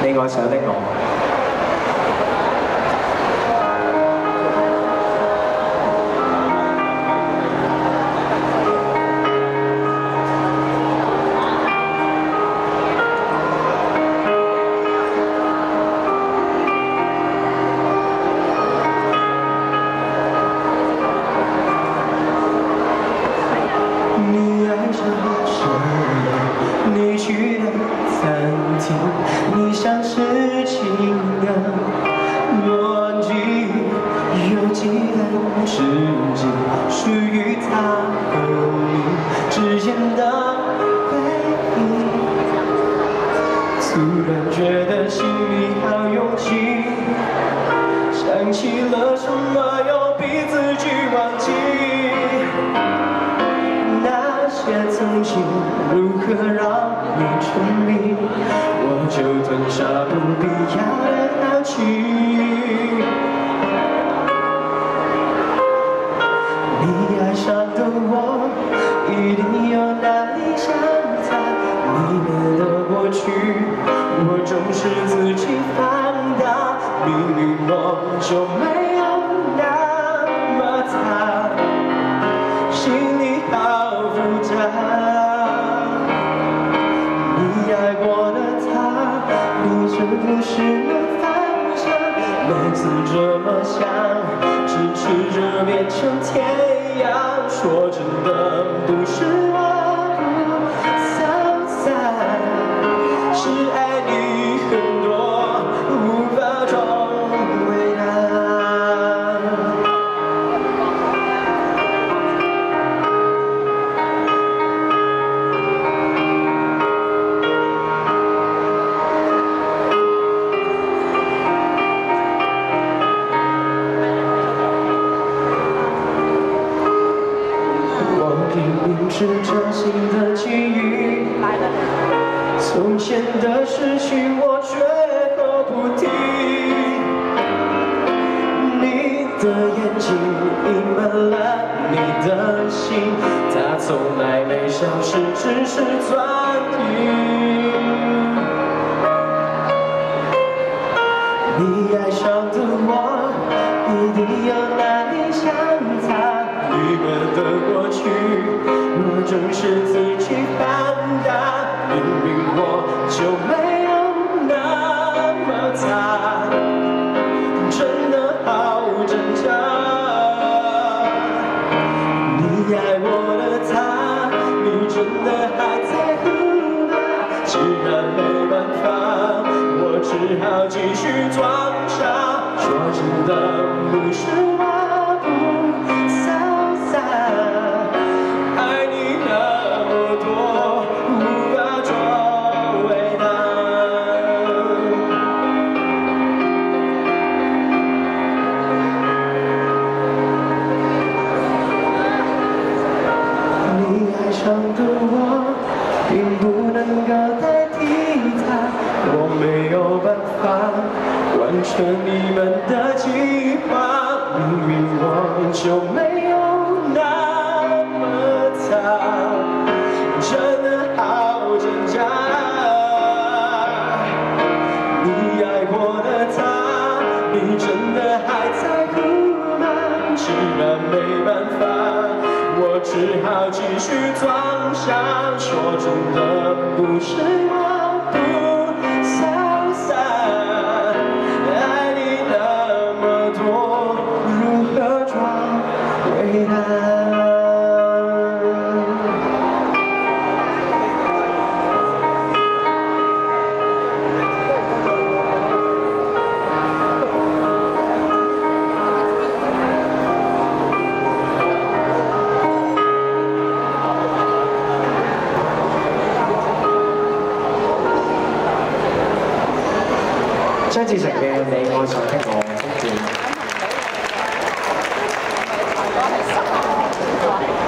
你愛上的我。 你像是情人，若即又记得自己属于他和你之间的回忆，突然觉得心里好拥挤，想起了什么又逼自己忘记，那些曾经如何让你沉迷。 我就吞下不必要的好奇。你爱上的我，一定有哪里相差。里面的过去，我总是自己放大。明明我就没有那么差，心里好复杂。你爱过的。 你是不是能放下？每次这么想，咫尺就变成天涯。说真的，不是我不潇洒，是爱你很多，无法装伟大。 是这新的际遇，从前的事情我绝口不提。你的眼睛隐瞒了你的心，它从来没消失，只是转移。你爱上的我，一定有哪里相差，你们的过去。 我总是自己放大，明明我就没有那么差，真的好挣扎。你爱我的他，你真的还在乎吗？既然没办法，我只好继续装傻。说真的，不是我不潇洒。 爱你那么多，无法装伟大。你爱上的我，并不能够代替他，我没有办法完成你们的计划。明明我就没有那。 真的好挣扎，你爱过的他，你真的还在乎吗？既然没办法，我只好继续装傻。说真的，不是我不潇洒，爱你那么多，如何装伟大？ 張智成嘅《你愛上的我》經典。